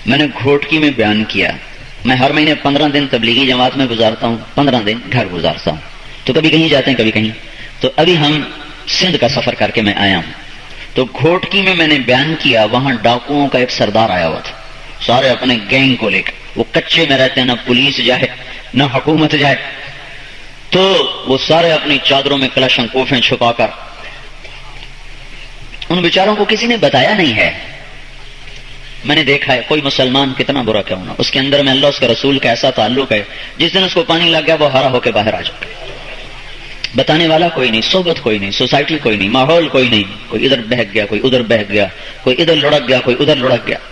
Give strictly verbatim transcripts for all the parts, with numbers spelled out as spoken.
میں نے گھوٹکی میں بیان کیا میں ہر مہینے پندرہ دن تبلیغی جماعت میں گزارتا ہوں، پندرہ دن گھر گزارتا ہوں، تو کبھی کہیں جاتے ہیں کبھی کہیں. تو ابھی ہم سندھ کا سفر کر کے میں آیا ہوں، تو گھوٹکی میں میں نے بیان کیا وہاں ڈاکوؤں کا ایک سردار آیا ہوا تھا، سارے اپنے گینگ کو لے کر. وہ کچے میں رہتے ہیں، نہ پولیس جائے نہ حکومت جائے، تو وہ سارے اپنی چادروں میں کلاشن کوفیں چھپا کر. ان بیچاروں کو کسی نے بتایا نہیں ہے. میں نے دیکھا ہے کوئی مسلمان کتنا برا کیوں نہ، اس کے اندر میں اللہ اس کے رسول کا ایسا تعلق ہے، جس دن اس کو پانی لگ گیا وہ ہرا ہو کے باہر آ جائے. بتانے والا کوئی نہیں، صحبت کوئی نہیں، سوسائٹی کوئی نہیں، ماحول کوئی نہیں. کوئی ادھر بہک گیا، کوئی ادھر بہک گیا، کوئی ادھر لڑک گیا، کوئی ادھر لڑک گیا.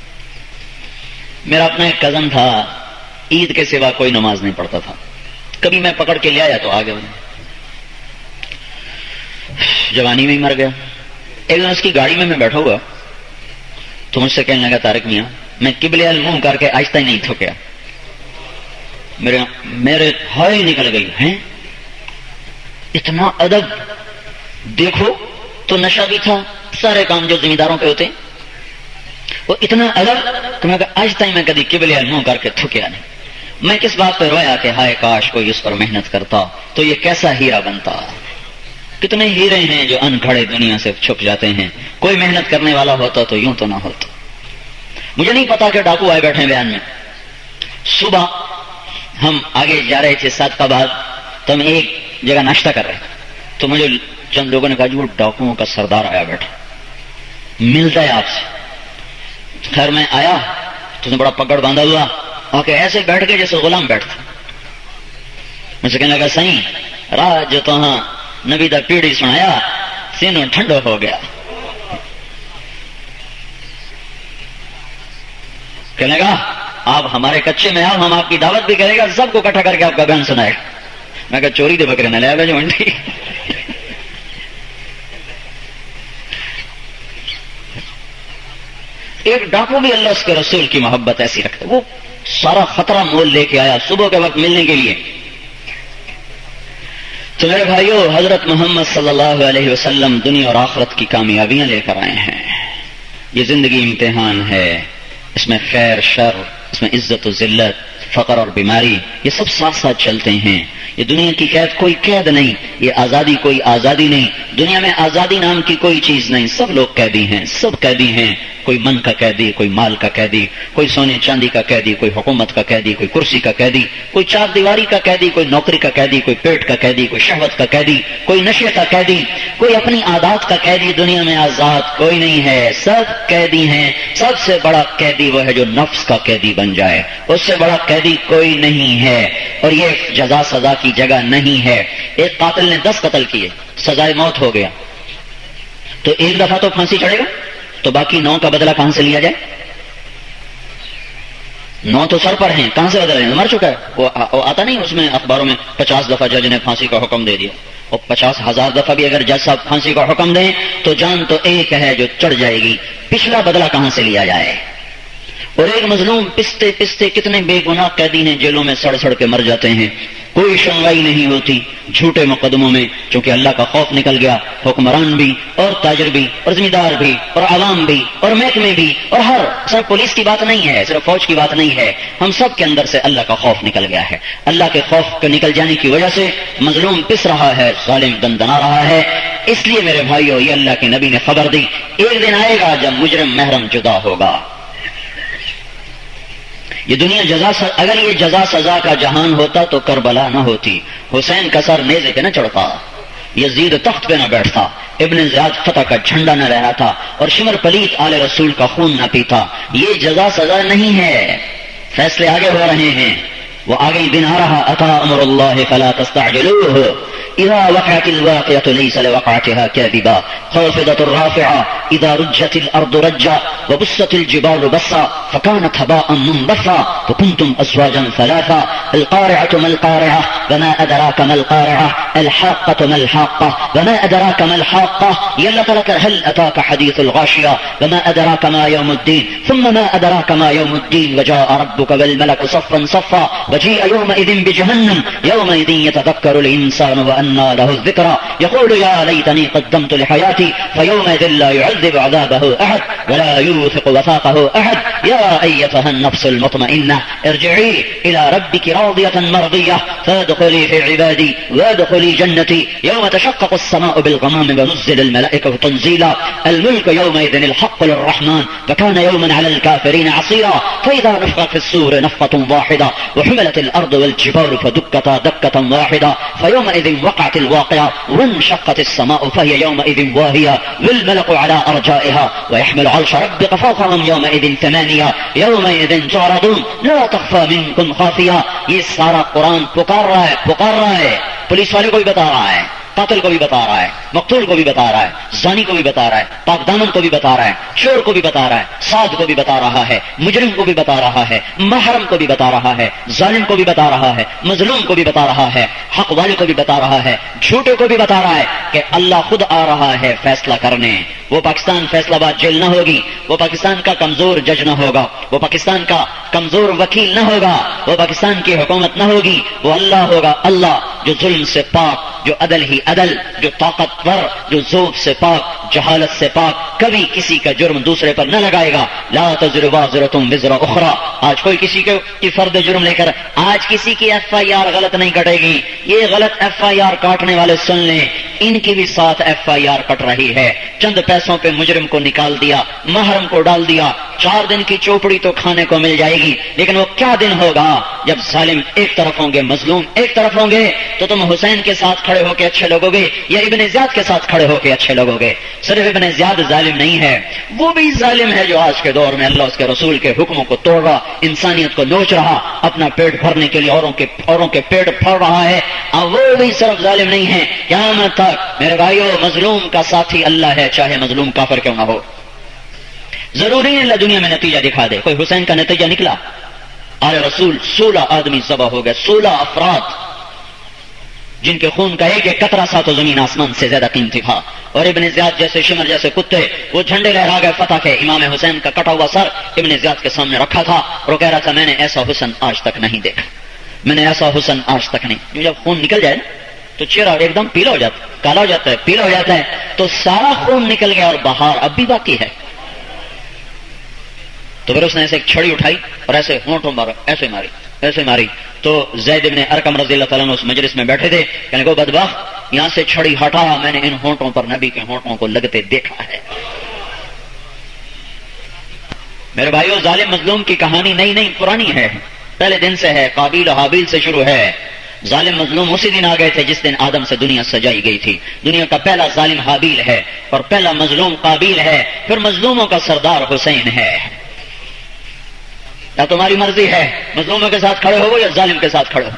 میرا اپنا ایک کزن تھا، عید کے سوا کوئی نماز نہیں پڑھتا تھا. کبھی میں پکڑ کے لے آیا تو آ گیا، جوانی میں ہی مر گیا. ایک دن اس کی گاڑی میں میں بیٹھا ہوا تو مجھ سے کہنے لگا طارق میاں، میں قبلے منہ کر کے آہستہ ہی نہیں تھوکیا، میرے میرے ہائے نکل گئی ہیں. اتنا ادب دیکھو، تو نشہ بھی تھا، سارے کام جو ذمہ داروں پہ ہوتے وہ اتنا ادب کہ میں آہستہ ہی میں کبھی قبلے منہ کر کے تھوکیا نہیں. میں کس بات پہ رویا کہ ہائے کاش کوئی اس پر محنت کرتا تو یہ کیسا ہیرا بنتا. کتنے ہیرے ہیں جو ان کھڑے دنیا سے چھپ جاتے ہیں. کوئی محنت کرنے والا ہوتا تو یوں تو نہ ہوتا. مجھے نہیں پتا کہ ڈاکو آئے بیٹھے بیان میں. صبح ہم آگے جا رہے تھے سات کا بعد، تو ہم ایک جگہ ناشتہ کر رہے تو مجھے چند لوگوں نے کہا جو ڈاکوؤں کا سردار آیا بیٹھا، ملتا ہے آپ سے. خیر میں آیا تو نے بڑا پکڑ باندھا ہوا آ کے ایسے بیٹھ کے جیسے غلام بیٹھتا. مجھ سے کہنے لگا صحیح راہ جو تو ہاں نبی دا پیڑھی سنایا سینوں ٹھنڈو ہو گیا. کہنے لگا آپ ہمارے کچے میں آؤ، ہم آپ کی دعوت بھی کرے گا، سب کو اکٹھا کر کے آپ کا بیان سنائے گا. میں کہا چوری دے بکرے نہ لے آئے جو منڈی. ایک ڈاکو بھی اللہ اس کے رسول کی محبت ایسی رکھتا، وہ سارا خطرہ مول لے کے آیا صبح کے وقت ملنے کے لیے. تو میرے بھائیو، حضرت محمد صلی اللہ علیہ وسلم دنیا اور آخرت کی کامیابیاں لے کر آئے ہیں. یہ زندگی امتحان ہے، اس میں خیر شر، اس میں عزت و ذلت، فقر اور بیماری، یہ سب ساتھ ساتھ چلتے ہیں. یہ دنیا کی قید کوئی قید نہیں، یہ آزادی کوئی آزادی نہیں. دنیا میں آزادی نام کی کوئی چیز نہیں. سب لوگ قیدی ہیں، سب قیدی ہیں. کوئی من کا قیدی، کوئی مال کا قیدی، کوئی سونے چاندی کا قیدی، کوئی حکومت کا قیدی، کوئی کرسی کا قیدی، کوئی چار دیواری کا قیدی، کوئی نوکری کا قیدی، کوئی پیٹ کا قیدی، کوئی شہوت کا قیدی، کوئی نشے کا قیدی، کوئی اپنی عادات کا قیدی. دنیا میں آزاد کوئی نہیں ہے، سب قیدی ہیں. سب سے بڑا قیدی وہ ہے جو نفس کا قیدی بن جائے، اس سے بڑا قیدی کوئی نہیں ہے. اور یہ جزا سزا کی جگہ نہیں ہے. ایک قاتل نے دس قتل کیے، سزائے موت ہو گیا، تو ایک دفعہ تو پھانسی چڑھے گا، تو باقی نو کا بدلہ کہاں سے لیا جائے؟ نو تو سر پر ہیں، کہاں سے بدلہ مر چکا ہے. وہ آتا نہیں اس میں اخباروں میں پچاس دفعہ جج نے پھانسی کا حکم دے دیا. اور پچاس ہزار دفعہ بھی اگر جج صاحب پھانسی کا حکم دیں تو جان تو ایک ہے جو چڑھ جائے گی. پچھلا بدلہ کہاں سے لیا جائے؟ اور ایک مظلوم پستے پستے کتنے بے گناہ قیدی ہیں جیلوں میں سڑ سڑ کے مر جاتے ہیں، کوئی سنوائی نہیں ہوتی جھوٹے مقدموں میں. چونکہ اللہ کا خوف نکل گیا، حکمران بھی اور تاجر بھی اور ذمہ دار بھی اور عوام بھی اور محکمے بھی، اور ہر صرف پولیس کی بات نہیں ہے، صرف فوج کی بات نہیں ہے، ہم سب کے اندر سے اللہ کا خوف نکل گیا ہے. اللہ کے خوف کے نکل جانے کی وجہ سے مظلوم پس رہا ہے، ظالم دندنا رہا ہے. اس لیے میرے بھائیو، یہ اللہ کے نبی نے خبر دی، ایک دن آئے گا جب مجرم محرم جدا ہوگا. یہ دنیا جزا س... اگر یہ جزا سزا کا جہان ہوتا تو کربلا نہ ہوتی، حسین کا سر نیزے پہ نہ چڑھتا، یزید تخت پہ نہ بیٹھتا، ابن زیاد فتح کا جھنڈا نہ لہراتا، اور شمر پلیت آل رسول کا خون نہ پیتا. یہ جزا سزا نہیں ہے، فیصلے آگے ہو رہے ہیں. وہ آگے دن آ رہا، اتا امر اللہ فلا تستعجلوه اذا وقعت الواقعة ليس لوقعتها كاذبا خافضة الرافعة اذا رجت الارض رجا وبست الجبال بصا فكانت هباء منبثا وكنتم ازواجا ثلاثا القارعة ما القارعة وما ادراك ما القارعة الحاقة ما الحاقة وما ادراك ما الحاقة يلتلك هل اتاك حديث الغاشية وما ادراك ما يوم الدين ثم ما ادراك ما يوم الدين وجاء ربك والملك صفا صفا وجيء يومئذ بجهنم يومئذ يتذكر الانسان وأن وأنى له الذكرى يقول يا ليتني قدمت لحياتي فيومئذ لا يعذب عذابه أحد ولا يوثق وثاقه أحد يا أيتها النفس المطمئنة ارجعي إلى ربك راضية مرضية فادخلي في عبادي وادخلي جنتي يوم تشقق السماء بالغمام ونزل الملائكة تنزيلا الملك يومئذ الحق للرحمن وكان يوما على الكافرين عصيرا فإذا نفخ في السور نفخة واحدة وحملت الأرض والجبال فدكتا دكة واحدة فيومئذ وقعت الواقعة وانشقت السماء فهي يومئذ واهية والملك على أرجائها ويحمل عرش ربك فوقهم يومئذ ثمانية يومئذ تعرضون لا تخفى منكم خافية. یہ سارا قرآن پکار رہا ہے پکار رہا ہے پولیس والے کو بھی بتا رہا ہے، قاتل کو بھی بتا رہا ہے، مقتول کو بھی بتا رہا ہے، زانی کو بھی بتا رہا ہے، پاک دامن کو بھی بتا رہا ہے، چور کو بھی بتا رہا ہے، سعد کو بھی بتا رہا ہے، مجرم کو بھی بتا رہا ہے، محرم کو بھی بتا رہا ہے، ظالم کو بھی بتا رہا ہے، مظلوم کو بھی بتا رہا ہے، حق والے کو بھی بتا رہا ہے، جھوٹے کو بھی بتا رہا ہے کہ اللہ خود آ رہا ہے فیصلہ کرنے. وہ پاکستان فیصلہ باد جیل نہ ہوگی، وہ پاکستان کا کمزور جج نہ ہوگا، وہ پاکستان کا کمزور وکیل نہ ہوگا، وہ پاکستان کی حکومت نہ ہوگی، وہ اللہ ہوگا، اللہ جو ظلم سے پاک، جو عدل ہی عدل، جو طاقتور، جو ذوق سے پاک، جہالت سے پاک، کبھی کسی کا جرم دوسرے پر نہ لگائے گا. لا تزر وازرۃ وزر اخرى. آج کوئی کسی کی فرد جرم لے کر آج کسی کی ایف آئی آر غلط نہیں کٹے گی. یہ غلط ایف آئی آر کاٹنے والے سن لیں، ان کی بھی ساتھ ایف آئی آر کٹ رہی ہے. چند پیسوں پہ مجرم کو نکال دیا، محرم کو ڈال دیا، چار دن کی چوپڑی تو کھانے کو مل جائے گی، لیکن وہ کیا دن ہوگا جب ظالم ایک طرف ہوں گے، مظلوم ایک طرف ہوں گے. تو تم حسین کے ساتھ کھڑے ہو کے اچھے لوگوں گے یا ابن زیاد کے ساتھ کھڑے ہو کے اچھے لوگوں گے؟ صرف ابن زیاد ظالم نہیں ہے، وہ بھی ظالم ہے جو آج کے دور میں اللہ اس کے رسول کے حکموں کو توڑ رہا، انسانیت کو نوچ رہا، اپنا پیٹ بھرنے کے لیے اوروں کے اوروں کے پیٹ پھاڑ رہا ہے. اور وہ بھی صرف ظالم نہیں ہے، قیامت تک میرے بھائیو مظلوم کا ساتھی اللہ ہے، چاہے مظلوم کافر کیوں نہ ہو. ضروری نہیں اللہ دنیا میں نتیجہ دکھا دے. کوئی حسین کا نتیجہ نکلا، آل رسول سولہ آدمی ذبح ہو گئے، سولہ افراد جن کے خون کا ایک ایک قطرہ سا تو زمین آسمان سے زیادہ قیمتی تھا. اور ابن زیاد جیسے شمر جیسے کتے وہ جھنڈے لہرا گئے فتح کے. امام حسین کا کٹا ہوا سر ابن زیاد کے سامنے رکھا تھا اور وہ کہہ رہا تھا میں نے ایسا حسن آج تک نہیں دیکھا، میں نے ایسا حسن آج تک نہیں. جب خون نکل جائے تو چہرہ ایک دم پیلا ہو جاتا ہے، کالا ہو جاتا ہے، پیلا ہو جاتا ہے، تو سارا خون نکل گیا اور بہار اب بھی باقی ہے. تو پھر اس نے ایسے ایک چھڑی اٹھائی اور ایسے ہونٹوں مارا، ایسے ماری ایسے ماری. تو زید بن ارقم رضی اللہ تعالیٰ عنہ اس مجلس میں بیٹھے تھے، کہنے کو بدبخت یہاں سے چھڑی ہٹا، میں نے ان ہونٹوں پر نبی کے ہونٹوں کو لگتے دیکھا ہے. میرے بھائیو ظالم مظلوم کی کہانی نئی نئی پرانی ہے، پہلے دن سے ہے، قابیل و حابیل سے شروع ہے. ظالم مظلوم اسی دن آ گئے تھے جس دن آدم سے دنیا سجائی گئی تھی. دنیا کا پہلا ظالم حابیل ہے اور پہلا مظلوم قابیل ہے، پھر مظلوموں کا سردار حسین ہے. یا تمہاری مرضی ہے مظلوموں کے ساتھ کھڑے ہو یا ظالم کے ساتھ کھڑے ہو.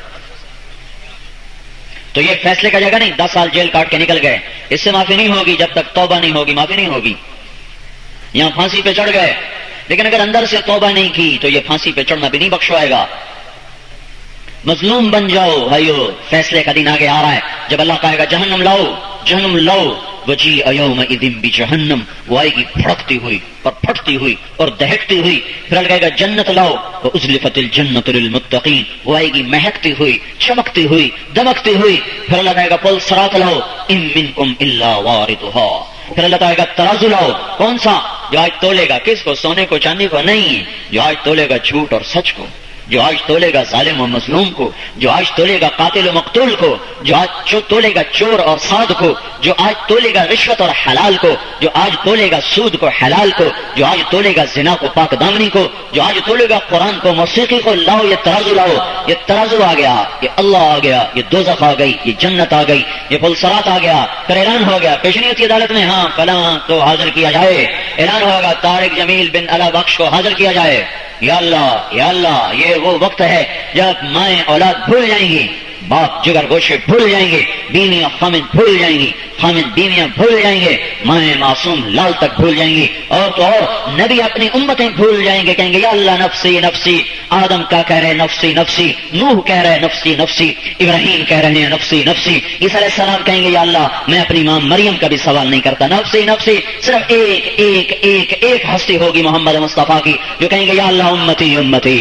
تو یہ فیصلے کا جگہ نہیں، دس سال جیل کاٹ کے نکل گئے، اس سے معافی نہیں ہوگی جب تک توبہ نہیں ہوگی، معافی نہیں ہوگی. یہاں پھانسی پہ چڑھ گئے، لیکن اگر اندر سے توبہ نہیں کی تو یہ پھانسی پہ چڑھنا بھی نہیں بخشوائے گا. مظلوم بن جاؤ بھائیو، فیصلے کا دن آگے آ رہا ہے جب اللہ کہے گا جہنم لاؤ، جہنم لاؤ. وجیء یومئذ بجہنم، وہ آئے گی بھڑکتی ہوئی اور پھٹتی ہوئی اور دہکتی ہوئی. پھر اللہ کہے گا جنت لاؤ، وازلفت الجنت للمتقین، وہ آئے گی مہکتی ہوئی، چمکتی ہوئی، دمکتی ہوئی. پھر اللہ کہے گا پل صراط لاؤ، ان منکم الا واردھا. پھر اللہ کہے گا ترازو لاؤ، کون سا؟ جو آج تولے گا کس کو؟ سونے کو، چاندی کو نہیں، جو آج تولے گا جھوٹ اور سچ کو، جو آج تولے گا ظالم و مظلوم کو، جو آج تولے گا قاتل و مقتول کو، جو آج تولے گا چور اور سعد کو، جو آج تولے گا رشوت اور حلال کو، جو آج تولے گا سود کو حلال کو، جو آج تولے گا زنا کو پاک دامنی کو، جو آج تولے گا قرآن کو موسیقی کو. لاؤ یہ ترازو لاؤ. یہ ترازو آ گیا، یہ اللہ آ گیا، یہ دوزخ آ گئی، یہ جنت آ گئی، یہ پل صراط آ گیا. پھر اعلان ہو گیا پیشنیت کی عدالت میں، ہاں فلاں کو حاضر کیا جائے. اعلان ہوگا طارق جمیل بن علا بخش کو حاضر کیا جائے. یا اللہ یا اللہ، یہ وہ وقت ہے جب مائیں اولاد بھول جائیں گی، باپ جگر گوشے بھول جائیں گے، بیویاں خامد بھول جائیں گی، خامد بیویاں بھول جائیں گے، مائیں معصوم لال تک بھول جائیں گی، اور تو اور نبی اپنی امتیں بھول جائیں گے، کہیں گے یا اللہ نفسی نفسی. آدم کا کہہ رہے نفسی نفسی، نوح کہہ رہے نفسی نفسی، ابراہیم کہہ رہے ہیں نفسی نفسی، عیسیٰ علیہ السلام کہیں گے یا اللہ میں اپنی ماں مریم کا بھی سوال نہیں کرتا، نفسی نفسی. صرف ایک ایک ایک ایک ہستی ہوگی محمد مصطفیٰ کی جو کہیں گے یا اللہ امتی امتی.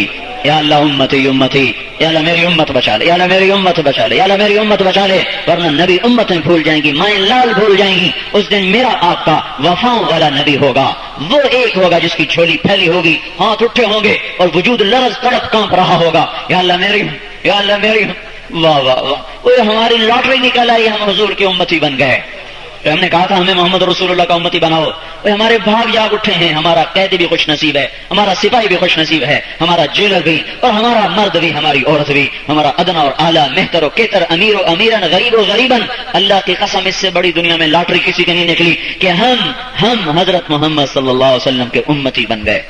یا اللہ امتی امتی، یا اللہ میری امت بچا لے، یا اللہ میری امت بچا لے، یا اللہ میری امت بچا لے، ورنہ نبی امتیں بھول جائیں گی، مائیں لال بھول جائیں گی۔ اس دن میرا آپ کا وفاؤں والا نبی ہوگا، وہ ایک ہوگا جس کی جھولی پھیلی ہوگی، ہاتھ اٹھے ہوں گے اور وجود لرز تڑپ کانپ رہا ہوگا، یا اللہ میری، یا اللہ میری، واہ واہ واہ، وہ ہماری لاٹری نکل آئی، ہم حضور کی امتی بن گئے۔ ہم نے کہا تھا ہمیں محمد رسول اللہ کا امتی بناؤ، وہ ہمارے بھاگ جاگ اٹھے ہیں، ہمارا قیدی بھی خوش نصیب ہے، ہمارا سپاہی بھی خوش نصیب ہے، ہمارا جیلر بھی، اور ہمارا مرد بھی، ہماری عورت بھی، ہمارا ادنا اور اعلیٰ، مہتر و کیتر، امیر و امیرن، غریب و غریبن۔ اللہ کی قسم اس سے بڑی دنیا میں لاٹری کسی کی نہیں نکلی کہ ہم ہم حضرت محمد صلی اللہ علیہ وسلم کے امتی بن گئے۔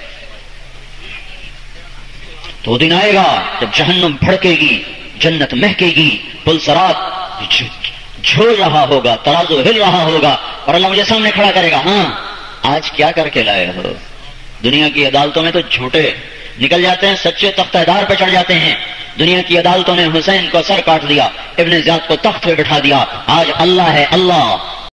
تو دن آئے گا جب جہنم بھڑکے گی، جنت مہکے گی، پل صراط جھول رہا ہوگا، ترازو ہل رہا ہوگا، اور اللہ مجھے سامنے کھڑا کرے گا، ہاں آج کیا کر کے لائے ہو؟ دنیا کی عدالتوں میں تو جھوٹے نکل جاتے ہیں، سچے تختہ دار پہ چڑھ جاتے ہیں۔ دنیا کی عدالتوں نے حسین کو سر کاٹ دیا، ابن زیاد کو تخت پہ بٹھا دیا، آج اللہ ہے اللہ